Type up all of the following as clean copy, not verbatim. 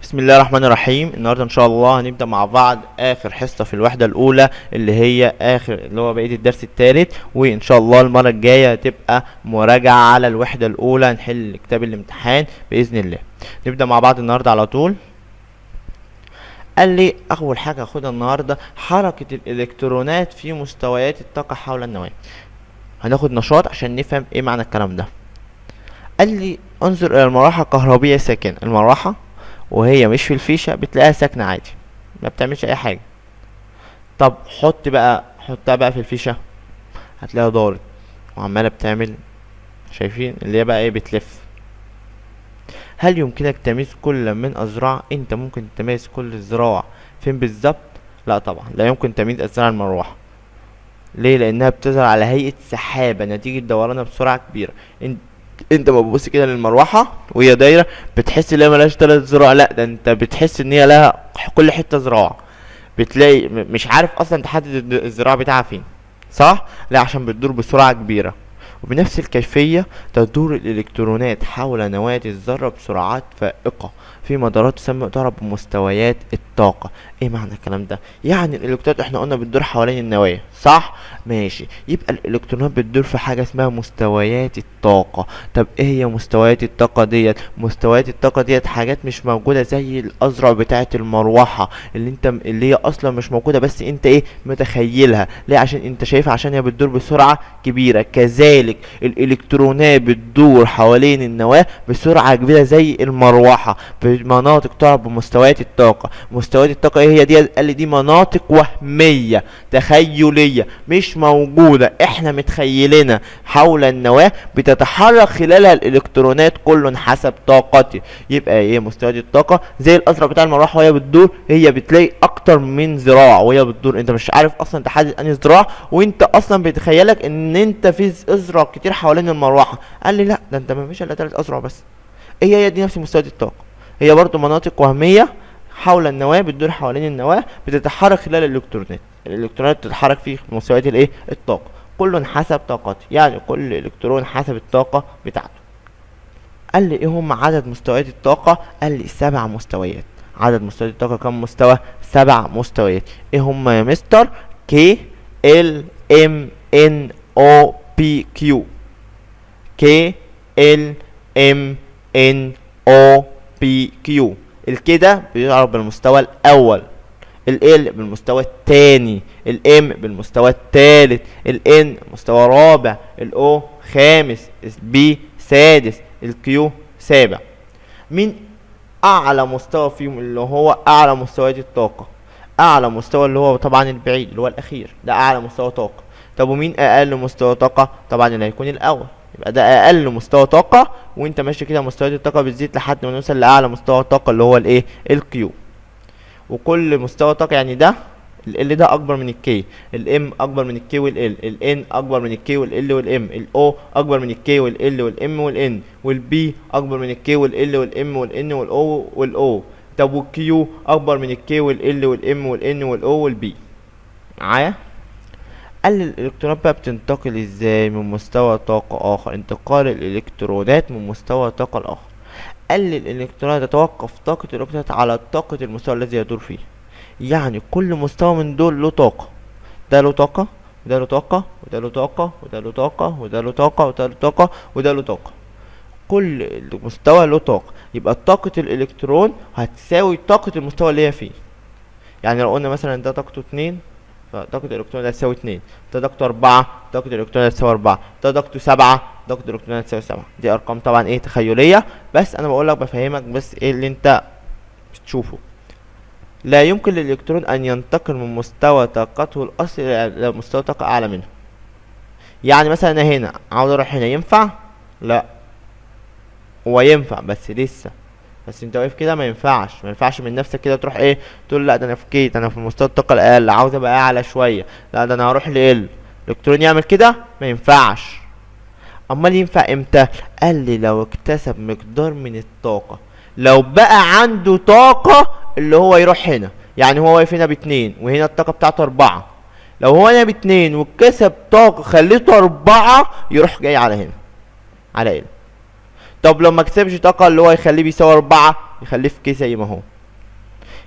بسم الله الرحمن الرحيم. النهارده ان شاء الله هنبدا مع بعض اخر حصه في الوحده الاولى اللي هو بقيه الدرس الثالث، وان شاء الله المره الجايه هتبقى مراجعه على الوحده الاولى، نحل كتاب الامتحان باذن الله. نبدا مع بعض النهارده على طول. قال لي اول حاجه هاخدها النهارده حركه الالكترونات في مستويات الطاقه حول النواه. هناخد نشاط عشان نفهم ايه معنى الكلام ده. قال لي انظر الى المروحه الكهربيه ساكنه. المروحه وهي مش في الفيشه بتلاقيها ساكنه عادي، ما بتعملش اي حاجه. طب حطها بقى في الفيشه، هتلاقيها دارت وعماله بتعمل، شايفين اللي هي بقى ايه، بتلف. هل يمكنك تمييز كل من اذرع؟ انت ممكن تميز كل ذراع فين بالظبط؟ لا طبعا، لا يمكن تمييز اذرع المروحه. ليه؟ لانها بتظهر على هيئه سحابه نتيجه دورانها بسرعه كبيره. انت ما بتبص كده للمروحه وهي دايره بتحس ان هي ملهاش 3 ذراع، لا ده انت بتحس ان هي لها كل حته ذراع. بتلاقي مش عارف اصلا تحدد الذراع بتاعها فين، صح؟ لا، عشان بتدور بسرعه كبيره. وبنفس الكيفيه تدور الالكترونات حول نواه الذره بسرعات فائقه في مدارات تعرف بمستويات الطاقه. ايه معنى الكلام ده؟ يعني الالكترونات احنا قلنا بتدور حوالين النواه، صح؟ ماشي، يبقى الالكترونات بتدور في حاجه اسمها مستويات الطاقه. طب ايه هي مستويات الطاقه ديت؟ مستويات الطاقه ديت حاجات مش موجوده زي الاذرع بتاعه المروحه اللي هي اصلا مش موجوده، بس انت ايه، متخيلها. ليه؟ عشان انت شايفها، عشان هي بتدور بسرعه كبيره. كذلك الالكترونات بتدور حوالين النواه بسرعه كبيره زي المروحه بمناطق تعرف بمستويات الطاقه. مستويات الطاقه ايه هي دي؟ قال لي دي مناطق وهميه تخيليه مش موجوده، احنا متخيلينها حول النواه بتتحرك خلالها الالكترونات كل حسب طاقته. يبقى ايه مستويات الطاقه؟ زي الازرق بتاع المروحه وهي بتدور، هي بتلاقي اكتر من ذراع وهي بتدور، انت مش عارف اصلا تحدد انهي ذراع، وانت اصلا بتخيلك ان انت في ازرع كتير حوالين المروحه. قال لي لا، ده انت ما فيش الا 3 ازرع بس. هي دي نفس مستويات الطاقه، هي برضو مناطق وهميه حول النواه بتدور حوالين النواه بتتحرك خلال الالكترونات بتتحرك في مستويات الايه، الطاقه، كل حسب طاقته. يعني كل الكترون حسب الطاقه بتاعته. قال لي ايه هم عدد مستويات الطاقه؟ قال لي 7 مستويات. عدد مستويات الطاقه كم مستوى؟ 7 مستويات. ايه هم يا مستر؟ K L M N O P Q. K L M N O P Q. الكده بيعرف بالمستوى الاول، ال بالمستوى الثاني، الام بالمستوى الثالث، الان مستوى رابع، الاو خامس، البي سادس، الكيو سابع. مين اعلى مستوى فيهم اللي هو اعلى مستويات الطاقه؟ اعلى مستوى اللي هو طبعا البعيد اللي هو الاخير، ده اعلى مستوى طاقه. طب ومين اقل مستوى طاقه؟ طبعا اللي هيكون الاول، يبقى ده اقل مستوى طاقه. وانت ماشي كده مستويات الطاقه بتزيد لحد ما نوصل لاعلى مستوى طاقه اللي هو الايه، الكيو. وكل مستوى طاقه يعني ده ال ده اكبر من الكي، الام اكبر من الكي والال، الان اكبر من الكي والال والام، الاو اكبر من الكي والال والام والان، والبي اكبر من الكي والال والام والان والاو. طب والكيو اكبر من الكي والال والام والان والاو والبي. معايا؟ قال لي الالكترونات بقى بتنتقل ازاي من مستوى طاقة اخر؟ انتقال الالكترونات من مستوى طاقة لاخر. قال لي الالكترونات تتوقف طاقة الالكترونات على طاقة المستوى الذي يدور فيه. يعني كل مستوى من دول له طاقة، ده له طاقة وده له طاقة وده له طاقة وده له طاقة وده له طاقة وده له طاقة وده له طاقة. كل مستوى له طاقة، يبقى طاقة الالكترون هتساوي طاقة المستوى اللي هي فيه. يعني لو قلنا مثلا ده طاقته 2، فطاقة الالكترون هتساوي 2، ده طاقته 4، طاقة الالكترون هتساوي 4، ده طاقته 7، طاقة الالكترون هتساوي 7. دي ارقام طبعا ايه، تخيلية، بس انا بقولك بفهمك بس ايه اللي انت بتشوفه. لا يمكن للالكترون ان ينتقل من مستوى طاقته الاصلي الى مستوى طاقة اعلى منه. يعني مثلا انا هنا عاوز اروح هنا، ينفع؟ لا، هو ينفع بس لسه، بس انت واقف كده ما ينفعش من نفسك كده تروح ايه، تقول لا ده انا فكيت، انا في مستوى الطاقه الاقل عاوز ابقى اعلى شويه، لا ده انا هروح لال. الالكترون يعمل كده؟ ما ينفعش. امال ينفع امتى؟ قال لي لو اكتسب مقدار من الطاقه، لو بقى عنده طاقه اللي هو يروح هنا. يعني هو واقف هنا ب2 وهنا الطاقه بتاعته 4، لو هو هنا ب2 واكتسب طاقه خليته 4 يروح جاي على هنا على ال. طب لو ما كسبش طاقه اللي هو يخليه بيساوي 4، يخليه في كي زي ما هو.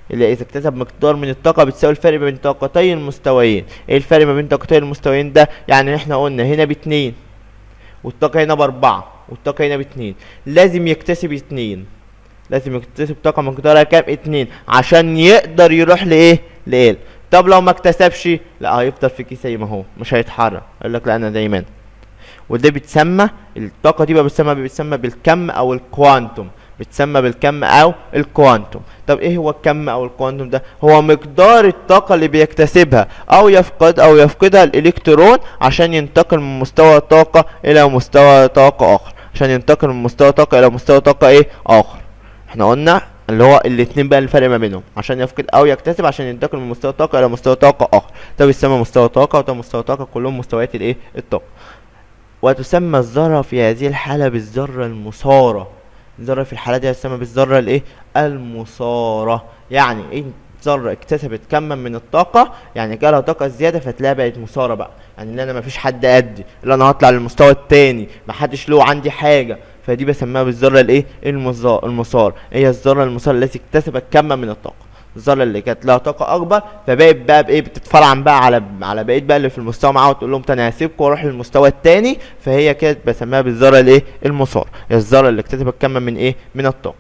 اللي اذا اكتسب مقدار من الطاقه بتساوي الفرق بين طاقتي المستويين. ايه الفرق ما بين طاقتي المستويين ده؟ يعني احنا قلنا هنا باتنين والطاقه هنا باربعه والطاقه هنا باتنين، لازم يكتسب اتنين، لازم يكتسب طاقه مقدارها كام؟ اتنين، عشان يقدر يروح لايه؟ لإيه. طب لو ما اكتسبش، لا هيفضل في كيس زي ما هو مش هيتحرك، يقول لك لا انا دايما. وده بتسمى الطاقه دي بقى بتسمى بالكم او الكوانتوم، بتسمى بالكم او الكوانتوم. طب ايه هو الكم او الكوانتوم ده؟ هو مقدار الطاقه اللي بيكتسبها او يفقدها الالكترون عشان ينتقل من مستوى طاقه الى مستوى طاقه اخر، عشان ينتقل من مستوى طاقه الى مستوى طاقه ايه اخر. احنا قلنا اللي هو الاتنين بقى الفرق ما بينهم، عشان يفقد او يكتسب عشان ينتقل من مستوى طاقه الى مستوى طاقه اخر. ده بيسمى مستوى طاقه وده مستوى طاقه، كلهم مستويات الايه؟ الطاقه. وتسمى الذره في هذه الحاله بالذره المثاره. الذره في الحاله دي هتسمى بالذره الايه؟ المثاره. يعني ايه ذره اكتسبت كما من الطاقه، يعني جالها طاقه زياده فتلاقيها بقت مثاره بقى، يعني ان انا مفيش حد قدي، اللي انا هطلع للمستوى التاني، محدش له عندي حاجه، فدي بسميها بالذره الايه؟ المثار. هي الذره المثاره التي اكتسبت كما من الطاقه. الذره اللي كانت لها طاقه اكبر فبقت بقى بايه؟ بتتفرعن بقى على بقيه بقى اللي في المستوى معاها وتقول لهم انا هسيبكم واروح للمستوى التاني، فهي كانت بسميها بالذره الايه؟ المثار. هي الذره اللي اكتسبت كما من ايه؟ من الطاقه.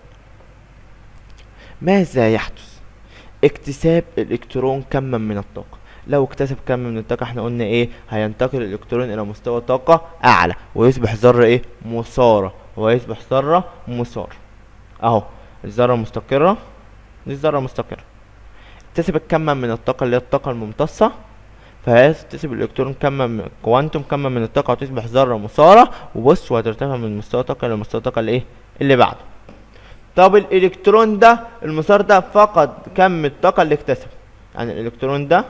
ماذا يحدث؟ اكتساب الالكترون كما من الطاقه. لو اكتسب كم من الطاقه احنا قلنا ايه؟ هينتقل الالكترون الى مستوى طاقه اعلى ويصبح ذره ايه؟ مثاره، ويصبح ذره مثار. اهو الذره مستقره، دي الذره مستقره. اكتسبت كما من الطاقه اللي هي الطاقه الممتصه، فهتكتسب الالكترون كما من كوانتوم كما من الطاقه وتصبح ذره مثاره، وبص وهترتفع من مستوى طاقه الى مستوى طاقه الايه؟ اللي بعده. طب الالكترون ده المثار ده فقد كم الطاقه اللي اكتسب، يعني الالكترون ده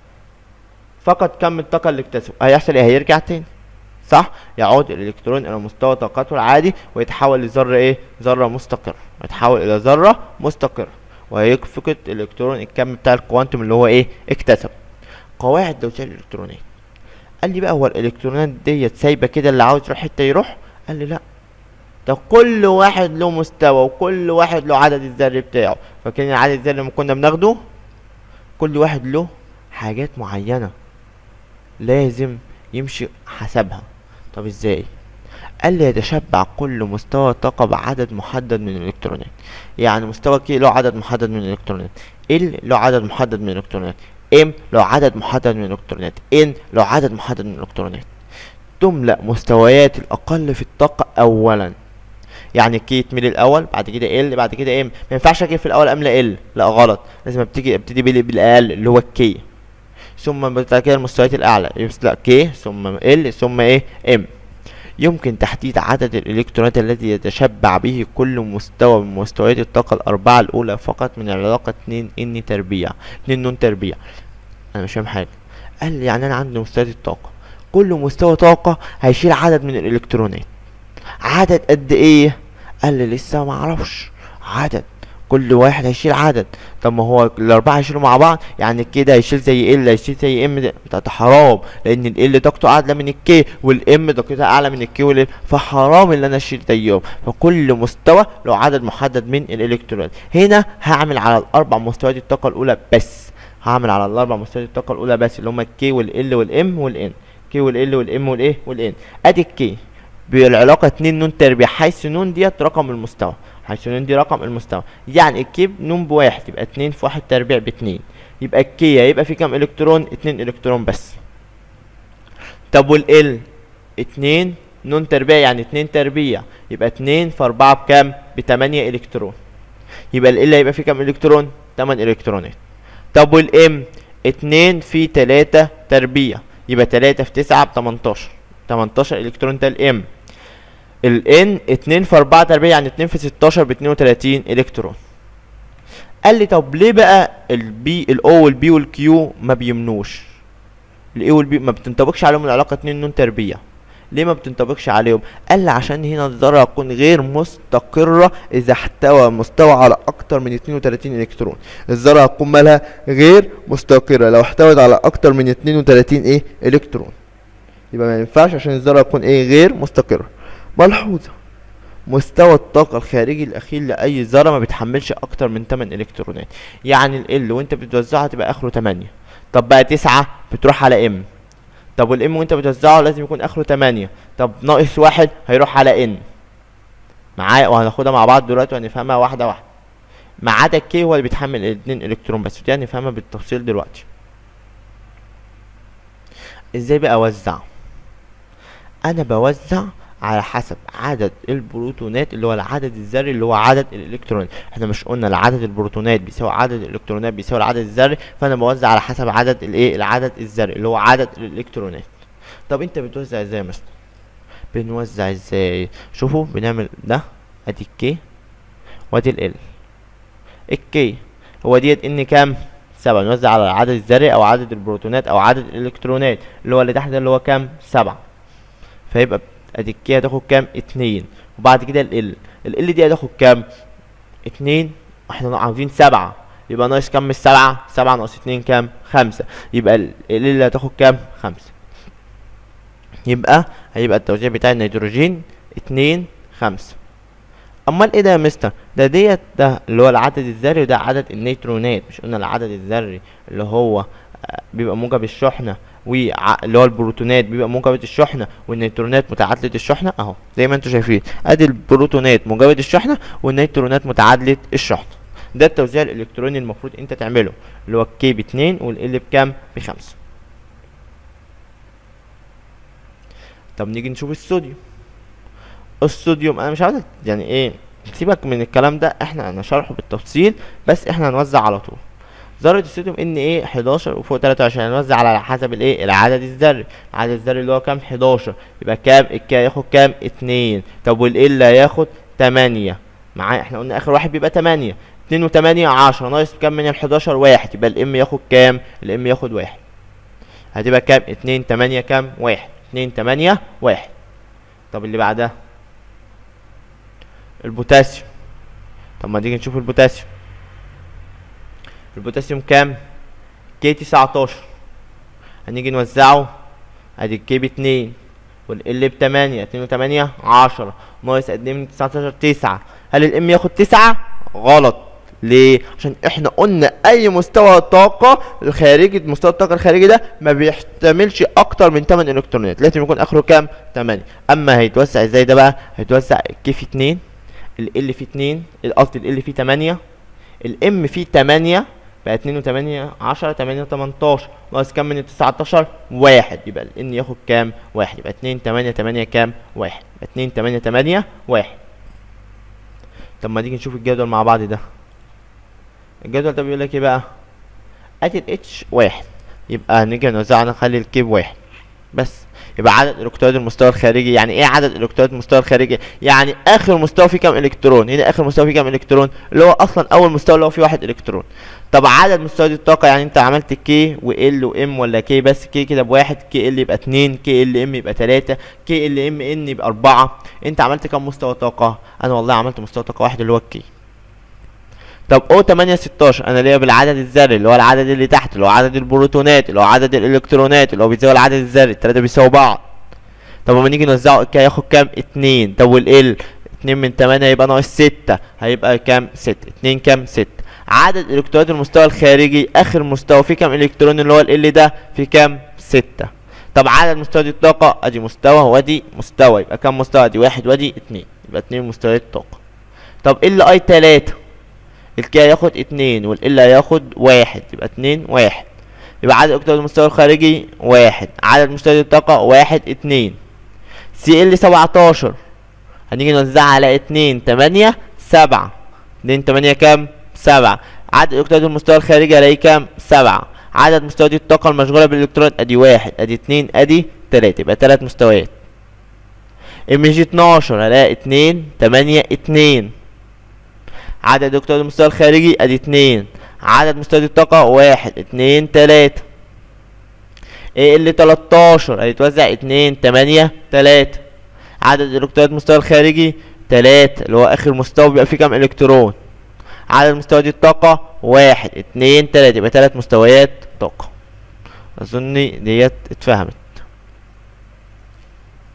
فقد كم الطاقه اللي اكتسبه، هيحصل ايه؟ هيرجع تاني، صح؟ يعود الالكترون الى مستوى طاقته العادي ويتحول لذره ايه؟ ذره مستقره، يتحول الى ذره مستقره، وهيفقد الالكترون الكم بتاع الكوانتوم اللي هو ايه؟ اكتسب. قواعد توزيع الالكترونات. قال لي بقى هو الالكترونات ديت سايبه كده اللي عاوز يروح حته يروح؟ قال لي لا، ده كل واحد له مستوى وكل واحد له عدد الذري بتاعه. فاكرين العدد الذري لما كنا بناخده؟ كل واحد له حاجات معينه لازم يمشي حسبها. طب ازاي؟ قال لي يتشبع كل مستوى طاقة بعدد محدد من الالكترونات. يعني مستوى كي له عدد محدد من الالكترونات، ال له عدد محدد من الالكترونات، ام له عدد محدد من الالكترونات، ان له عدد محدد من الالكترونات. تملأ مستويات الاقل في الطاقة اولا. يعني كي تميل الاول، بعد كده ال، بعد كده ام. ما ينفعش اجي في الاول املأ ال، لا غلط، لازم ابتدي بالاقل اللي هو الكي، ثم بعد كده المستويات الاعلى يبقى كي ثم ال ثم ايه؟ ام. يمكن تحديد عدد الالكترونات الذي يتشبع به كل مستوى من مستويات الطاقة الاربعة الاولى فقط من العلاقة 2 ان تربيع 2 نون تربيع. انا مش فاهم حاجة. قال لي يعني انا عندي مستويات الطاقة، كل مستوى طاقة هيشيل عدد من الالكترونات. عدد قد ايه؟ قال لي لسه ما اعرفش عدد، كل واحد هيشيل عدد. طب ما هو الاربعه هيشيلوا مع بعض، يعني كده هيشيل زي ال هيشيل زي ام، ده حرام، لان ال طاقته اعلى من الكي والام طاقتها اعلى من الكي والال، فحرام ان انا اشيل زيهم. فكل مستوى له عدد محدد من الالكترونات. هنا هعمل على الاربع مستويات الطاقه الاولى بس، هعمل على الاربع مستويات الطاقه الاولى بس اللي هما الكي والال والام والان، كي والال والام والايه والان. ادي الكي بالعلاقه 2 نون تربيع، حيث نون ديت رقم المستوى، حيث نون دي رقم المستوى. يعني الكي نون بواحد يبقى 2 في 1 تربيع ب2، يبقى الكي هيبقى فيه كام الكترون؟ 2 الكترون بس. طب والال 2 نون تربيع يعني 2 تربيع، يبقى 2 في 4 بكام؟ ب8 الكترون، يبقى ال هيبقى فيه كام الكترون؟ 8 الكترونات. طب والام 2 في 3 تربيع، يبقى 3 في 9 ب18، 18 الكترون ده الام. الان 2 في 4 تربيع يعني 2 في 16 ب 32 الكترون. قال لي طب ليه بقى البي الاو والبي والكيو ما بيمنوش؟ الاي والبي ما بتنطبقش عليهم العلاقه 2 نون تربيع، ليه ما بتنطبقش عليهم؟ قال لي عشان هنا الذره هتكون غير مستقره اذا احتوى مستوى على اكتر من 32 الكترون. الذره هتكون مالها غير مستقره لو احتوت على اكتر من 32 ايه؟ الكترون. يبقى ما ينفعش عشان الذره تكون ايه؟ غير مستقره. ملحوظه مستوى الطاقة الخارجي الأخير لأي ذرة ما بيتحملش أكتر من 8 إلكترونات. يعني ال وأنت بتوزعها تبقى آخره 8. طب بقى 9 بتروح على M. طب والام وانت بتوزعه لازم يكون اخره 8. طب ناقص 1 هيروح على ان معايا، وهناخدها مع بعض دلوقتي وهنفهمها واحده واحده. ما عدا الكي هو اللي بيتحمل 2 الكترون بس، ودي هنفهمها بالتفصيل دلوقتي. ازاي بقى اوزع؟ انا بوزع على حسب عدد البروتونات اللي هو العدد الذري اللي هو عدد الالكترونات. احنا مش قلنا العدد البروتونات بيساوي عدد الالكترونات بيساوي العدد الذري؟ فانا بوزع على حسب عدد العدد الذري اللي هو عدد الالكترونات. طب انت بتوزع ازاي مثلا؟ بنوزع ازاي؟ شوفوا بنعمل ده، ادي الكي وادي ال. الكي هو ديت ان كام؟ 7. نوزع على العدد الذري او عدد البروتونات او عدد الالكترونات اللي هو اللي تحت ده اللي هو كام؟ 7. فيبقى ادي الكي هتاخد كام؟ 2. وبعد كده ال دي هتاخد كام؟ 2. واحنا عاوزين 7 يبقى ناقص كام من 7؟ 7 ناقص 2 كام؟ 5. يبقى ال هتاخد كام؟ 5. يبقى هيبقى التوزيع بتاع النيتروجين 2 5. امال ايه ده يا مستر؟ ده اللي هو العدد الذري وده عدد النيترونات. مش قلنا العدد الذري اللي هو بيبقى موجب الشحنه اللي هو البروتونات بيبقى موجبة الشحنة والنيترونات متعادلة الشحنة؟ اهو زي ما انتم شايفين ادي البروتونات موجبة الشحنة والنيترونات متعادلة الشحنة. ده التوزيع الالكتروني المفروض انت تعمله اللي هو الكي ب2 والال بكام؟ ب5. طب نيجي نشوف الصوديوم. الصوديوم انا مش عاوز يعني ايه، سيبك من الكلام ده، انا شرحه بالتفصيل بس احنا هنوزع على طول. ذرة الصوديوم ان ايه 11 وفوق 23. هنوزع على حسب الايه العدد الذري. العدد الذري اللي هو كام؟ 11. يبقى كام؟ الكي هياخد كام؟ 2. طب والال هياخد 8 معايا. احنا قلنا اخر واحد بيبقى 8. 2 و8 10 ناقص كام من ال11؟ 1. يبقى الام ياخد كام؟ الام ياخد 1. هتبقى كام؟ 2 8 كام؟ 1. 2 8 1. طب اللي بعدها البوتاسيوم. طب ما تيجي نشوف البوتاسيوم. البوتاسيوم كام؟ كي 19. هنيجي نوزعه ادي الكي ب2 والال ب8. 2 و8 10 ناقص قد ايه من 19؟ 9. هل الام ياخد 9؟ غلط. ليه؟ عشان احنا قلنا اي مستوى طاقة الخارجي، مستوى الطاقة الخارجي ده ما بيحتملش اكتر من 8 الكترونات، لازم يكون اخره كام؟ 8. اما هيتوزع ازاي ده بقى؟ هيتوزع الكي في 2 ال في 2 قصدي ال في 8 الام في 8 بقى 2 و8 10 8 و18 ناقص كام من 19؟ 1. يبقى الان ياخد كام؟ 1. يبقى 2 8 8 كام؟ 1. يبقى 2 8 8 1. طب ما تيجي نشوف الجدول مع بعض ده. الجدول ده بيقول لك ايه بقى؟ ادي الاتش 1. يبقى هنيجي نوزعها نخلي الكي ب1 بس. يبقى عدد الكترونات المستوى الخارجي. يعني ايه عدد الكترونات المستوى الخارجي؟ يعني اخر مستوى فيه كام الكترون. هنا اخر مستوى فيه كام الكترون؟ اللي هو اصلا اول مستوى اللي هو فيه 1 الكترون. طب عدد مستويات الطاقه، يعني انت عملت كي وال وام ولا كي بس؟ كي كده ب1، كي ال يبقى 2، كي ال ام يبقى 3، كي ال ام ان يبقى 4. انت عملت كام مستوى طاقه؟ انا والله عملت مستوى طاقه واحد اللي هو الكي. طب او 8 16 انا ليا بالعدد الذري اللي هو العدد اللي تحت اللي هو عدد البروتونات اللي هو عدد الالكترونات اللي هو بيساوي العدد الذري، الثلاثه بيساووا بعض. طب لما نيجي نوزعه الكي هياخد كام؟ 2. طب والال 2 من 8 يبقى ناقص 6 هيبقى كام؟ 6. 2 كام؟ 6. عدد الكترونات المستوى الخارجي اخر مستوى فيه كام الكترون اللي هو ال ده في كام؟ 6. طب عدد مستويات الطاقه ادي مستوى وادي مستوى، يبقى كام مستوى؟ دي 1 وادي 2، يبقى 2 مستويات طاقه. طب ال اي 3 الكي هياخد 2 والال هياخد 1 يبقى 2 1. يبقى عدد الكترونات المستوى الخارجي 1. عدد مستويات الطاقه 1 2. سي ال 17 هنيجي نوزعها على 2 8 7. 2 8 كام؟ 7. عدد الكترونات المستوى الخارجي هلاقي كام؟ 7. عدد مستويات الطاقة المشغولة بالإلكترون ادي 1 ادي 2 ادي 3 يبقى 3 مستويات. ام جي 12 هلاقي 2 8 2. عدد الكترونات المستوى الخارجي ادي 2. عدد مستويات الطاقة 1 2 3. ال 13 هيتوزع 2 8 3. عدد الالكترونات المستوى الخارجي 3 اللي هو اخر مستوى بيبقى فيه كام الكترون. عدد مستويات الطاقة 1 2 3 يبقى 3 مستويات طاقة. اظن ديت اتفهمت.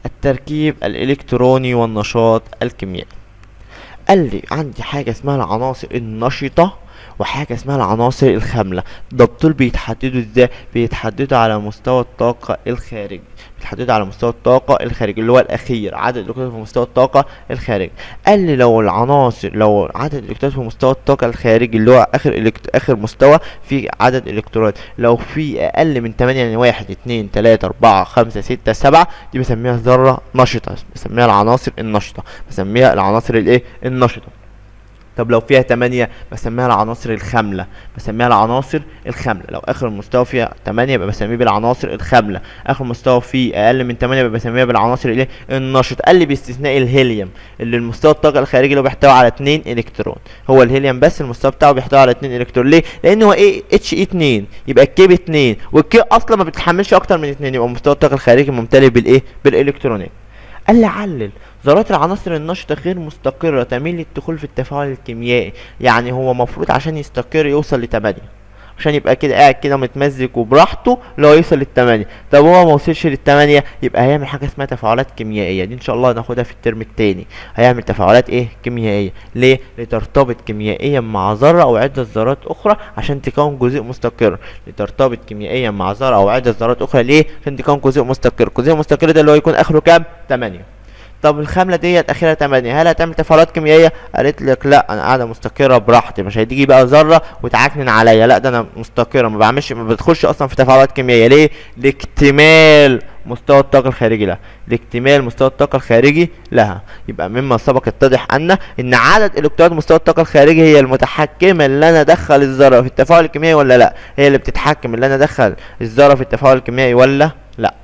التركيب الالكتروني والنشاط الكيميائي. قال لي عندي حاجة اسمها العناصر النشطة وحاجة اسمها العناصر الخاملة. ده دول بيتحددوا ازاي؟ بيتحددوا على مستوى الطاقة الخارجي، بيتحددوا على مستوى الطاقة الخارجي اللي هو الأخير، عدد الإلكترونات في مستوى الطاقة الخارجي. قال لي لو عدد الإلكترونات في مستوى الطاقة الخارجي اللي هو آخر مستوى في عدد الإلكترونات، لو في أقل من 8 يعني 1 2 3 4 5 6 7 دي بسميها ذرة نشطة، بسميها العناصر النشطة، بسميها العناصر الإيه؟ النشطة. طب لو فيها 8 بسميها العناصر الخاملة، بسميها العناصر الخاملة. لو آخر مستوى فيها 8 يبقى بسميه بالعناصر الخاملة، آخر مستوى فيه أقل من 8 يبقى بسميها بالعناصر الإيه؟ النشطة. قال لي باستثناء الهيليوم اللي المستوى الطاقة الخارجي اللي هو بيحتوي على 2 إلكترون. هو الهيليوم بس المستوى بتاعه بيحتوي على 2 إلكترون. ليه؟ لأن هو إيه؟ اتش اي 2 يبقى الكي ب 2 والكي أصلا ما بتتحملش أكتر من 2 يبقى مستوى الطاقة الخارجي ممتلئ بالإيه؟ بالإلكترونات. قال لي علل ذرات العناصر النشطة غير مستقرة تميل للدخول في التفاعل الكيميائي. يعني هو مفروض عشان يستقر يوصل ل8 عشان يبقى كده قاعد كده متمزج وبراحته اللي هو يوصل ل8. طب هو ما وصلش ل8 يبقى هيعمل حاجة اسمها تفاعلات كيميائية، دي ان شاء الله هناخدها في الترم التاني. هيعمل تفاعلات ايه؟ كيميائية. ليه؟ لترتبط كيميائيا مع ذرة او عدة ذرات اخرى عشان تكون جزيء مستقر. لترتبط كيميائيا مع ذرة او عدة ذرات اخرى ليه؟ عشان تكون جزيء مستقر. الجزيء المستقر ده اللي هو يكون اخره كام؟ 8. طب الخامله ديت اخرها 8 هل هتعمل تفاعلات كيميائيه؟ قالت لك لا، انا قاعده مستقره براحتي، مش هتيجي بقى ذره وتعكنن عليا، لا ده انا مستقره ما بدخلش اصلا في تفاعلات كيميائيه. ليه؟ لاكتمال مستوى الطاقه الخارجي لها، لاكتمال مستوى الطاقه الخارجي لها. يبقى مما سبق يتضح ان عدد الكترونات مستوى الطاقه الخارجي هي المتحكمه اللي انا ادخل الذره في التفاعل الكيميائي ولا لا، هي اللي بتتحكم اللي انا ادخل الذره في التفاعل الكيميائي ولا لا.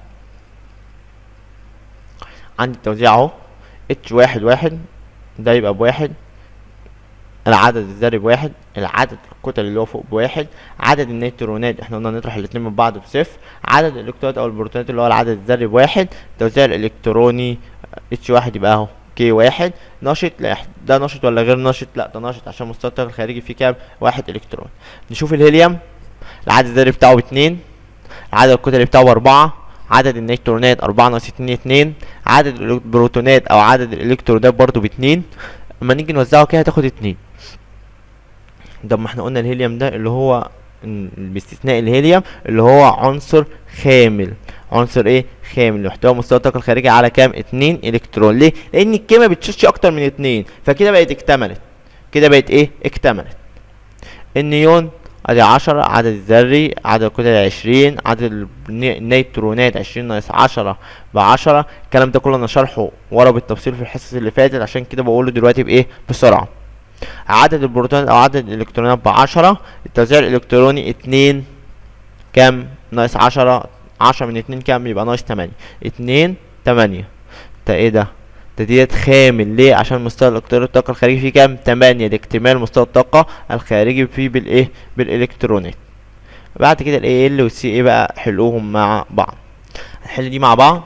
عندي التوزيع اهو، اتش 1 ده يبقى ب1، العدد الذري ب1، العدد الكتل اللي هو فوق ب1، عدد النيوترونات احنا قلنا نطرح الاتنين من بعض ب0، عدد الالكترونات او البروتونات اللي هو العدد الذري ب1، التوزيع الالكتروني اتش 1 يبقى اهو K1 نشط. لا ده نشط ولا غير نشط؟ لا ده نشط عشان مستوى الطاقة الخارجي فيه كام؟ 1 الكترون. نشوف الهيليوم، العدد الذري بتاعه ب2، العدد الكتلي بتاعه 4، عدد النيوترونات 4 ناقص 2 2، عدد البروتونات او عدد الالكترونات برضو ب2. اما نيجي نوزعه كده هتاخد 2. ده ما احنا قلنا الهيليوم ده اللي هو باستثناء الهيليوم اللي هو عنصر خامل. عنصر ايه؟ خامل. يحتوي مستوى الطاقة الخارجي على كام؟ 2 الكترون. ليه؟ لان الكيمياء بتشيلش اكتر من 2 فكده بقت اكتملت. كده بقت ايه؟ اكتملت. النيون ادي 10، عدد الذري، عدد الكتل 20، عدد النيوترونات 20 ناقص 10 ب10. الكلام ده كله انا شرحه ورا بالتفصيل في الحصص اللي فاتت عشان كده بقوله دلوقتي بايه؟ بسرعه. عدد البروتونات او عدد الالكترونات ب10، التوزيع الالكتروني 2 كام؟ ناقص 10، 10 من 2 كام؟ يبقى ناقص 8، 2 8. ده ايه ده؟ ديت خامل. ليه؟ عشان مستوى الطاقة الخارجي فيه كام؟ 8. ده اكتمال مستوى الطاقة الخارجي فيه بالايه؟ بالالكترونات. بعد كده الاي ال والسي ايه بقى حلوهم مع بعض. هنحل دي مع بعض.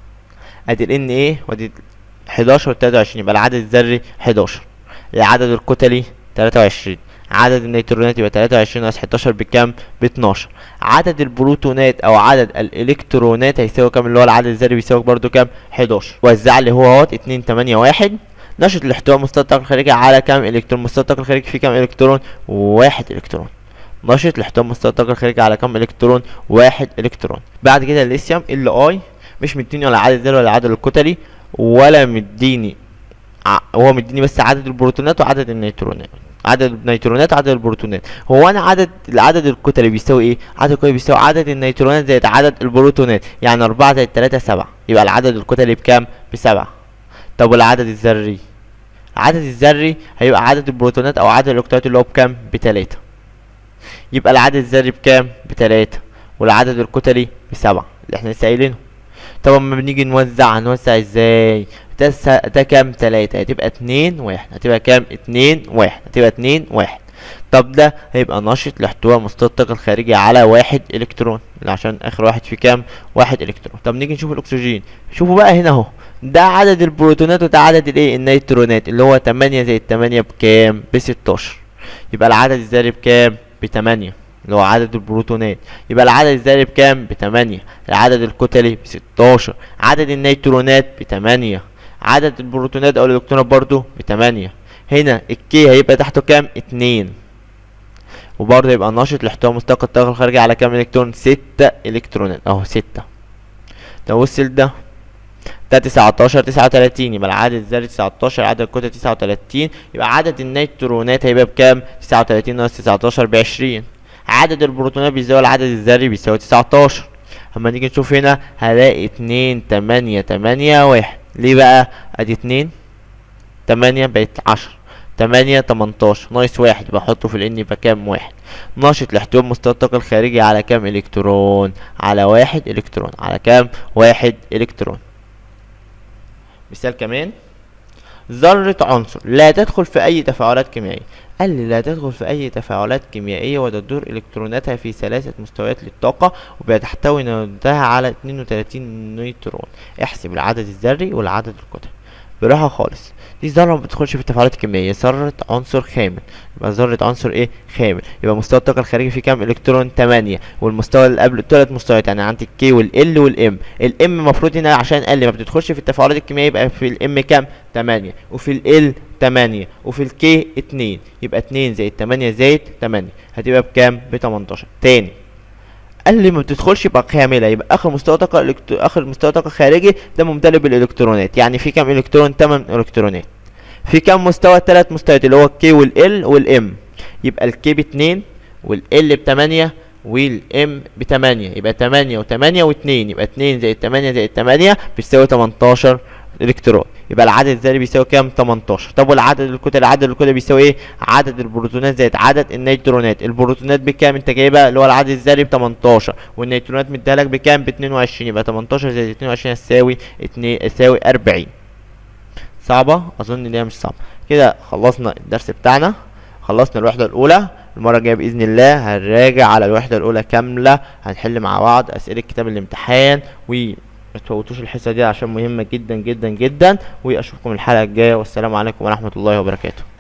ادي الان ايه وادي 11 و 23 يبقى العدد الذري 11، العدد الكتلي 23، عدد النيوترونات يبقى 23 ناقص 11 بكام؟ ب12. عدد البروتونات او عدد الالكترونات هيساوي كام؟ اللي هو العدد الذري بيساوي برضو كام؟ 11. وزع لي هو اهوت 2 8 1. نشط الاحتواء مستوى الطاقة الخارجي على كام الكترون؟ مستوى الطاقة الخارجي فيه كام الكترون؟ 1 الكترون. نشط الاحتواء مستوى الطاقة الخارجي على كام الكترون؟ 1 الكترون. بعد كده الليثيوم ال اي مش مديني ولا العدد الذري ولا العدد الكتلي ولا مديني، هو مديني بس عدد البروتونات وعدد النيوترونات، عدد النيوترونات وعدد البروتونات. هو انا العدد الكتلي بيساوي ايه؟ عدد الكتلي بيساوي عدد النيوترونات زائد عدد البروتونات، يعني 4 زائد 3 7، يبقى العدد الكتلي بكام؟ ب7. طب والعدد الذري؟ العدد الذري هيبقى عدد البروتونات او عدد الالكترونات اللي هو بكام؟ ب3. يبقى العدد الذري بكام؟ ب3 والعدد الكتلي ب7 اللي احنا لسه قايلينه. طب اما بنيجي نوزع هنوزع ازاي؟ ده كام؟ 3 هتبقى 2 1. هتبقى كام؟ 2 1. هتبقى 2 1. طب ده هيبقى نشط لاحتواء مستوى الطاقة الخارجي على 1 الكترون عشان اخر واحد فيه كام؟ 1 الكترون. طب نيجي نشوف الاكسجين. شوفوا بقى هنا اهو، ده عدد البروتونات وده عدد الايه؟ النيوترونات اللي هو 8 زائد 8 بكام؟ ب16. يبقى العدد الذري بكام؟ ب8. اللي هو عدد البروتونات. يبقى العدد الذري بكام؟ ب8. العدد الكتلي ب16. عدد النيوترونات ب8. عدد البروتونات او الالكترونات برضو ب8. هنا الكي هيبقى تحته كام؟ 2. وبرضه يبقى النشط لاحتواء مستوى الطاقة الخارجي على كام الكترون؟ 6 الكترونات اهو 6. لو وصل ده 19 39 يبقى العدد الذري 19، عدد الكتل 39. يبقى عدد النيوترونات هيبقى بكام؟ 39 ناقص 19 ب20. عدد البروتونات بيساوي العدد الذري بيساوي 19. اما نيجي نشوف هنا هلاقي 2 8 8 1. ليه بقى؟ ادي 2 8 بقت 10. 8 18 ناقص 1 يبقى احطه في الان يبقى كام؟ 1. نشط لاحتواء مستوى الطاقة الخارجي على كام الكترون؟ على 1 الكترون. على كام؟ 1 الكترون. مثال كمان، ذرة عنصر لا تدخل في أي تفاعلات كيميائية. قال لي لا تدخل في أي تفاعلات كيميائية وتدور إلكتروناتها في 3 مستويات للطاقة وبتحتوي نواتها على 32 نيوترون. احسب العدد الذري والعدد الكتلي. براحة خالص. دي ذرة ما بتدخلش في التفاعلات الكيميائية، ذرة عنصر خامل. يبقى ذرة عنصر ايه؟ خامل. يبقى مستوى الطاقة الخارجي فيه كام الكترون؟ 8. والمستوى اللي قبل 3 مستويات، يعني عندي الكي والال والام. الام المفروض هنا عشان قال لي ما بتدخلش في التفاعلات الكيميائية يبقى في الام كام؟ 8. وفي ال 8. وفي الكي 2. يبقى 2 زائد 8 زائد 8 هتبقى بكام؟ ب 18. تاني قال لي ما بتدخلش يبقى خامله، يبقى اخر مستوى طاقه اخر مستوى طاقه خارجي ده ممتلئ بالالكترونات. يعني في كام الكترون؟ 8 الكترونات. في كام مستوى؟ 3 مستويات اللي هو الكي والال والام. يبقى الكي ب2 والال ب8 والام ب8. يبقى 8 و8 و2. يبقى 2 زائد 8 زائد 8 بيساوي 18 الكترون. يبقى العدد الذري بيساوي كام؟ 18. طب والعدد الكتل؟ العدد الكتل بيساوي ايه؟ عدد البروتونات زائد عدد النيوترونات. البروتونات بكام انت جايبها؟ اللي هو العدد الذري ب 18 والنيوترونات مديها لك بكام؟ ب 22. يبقى 18 زائد 22 تساوي 40. صعبة؟ اظن ان هي مش صعبة. كده خلصنا الدرس بتاعنا، خلصنا الوحدة الأولى. المرة الجاية بإذن الله هنراجع على الوحدة الأولى كاملة، هنحل مع بعض أسئلة كتاب الامتحان، وما تفوتوش الحصة دي عشان مهمة جدا جدا جدا. وأشوفكم الحلقة الجاية، والسلام عليكم ورحمة الله وبركاته.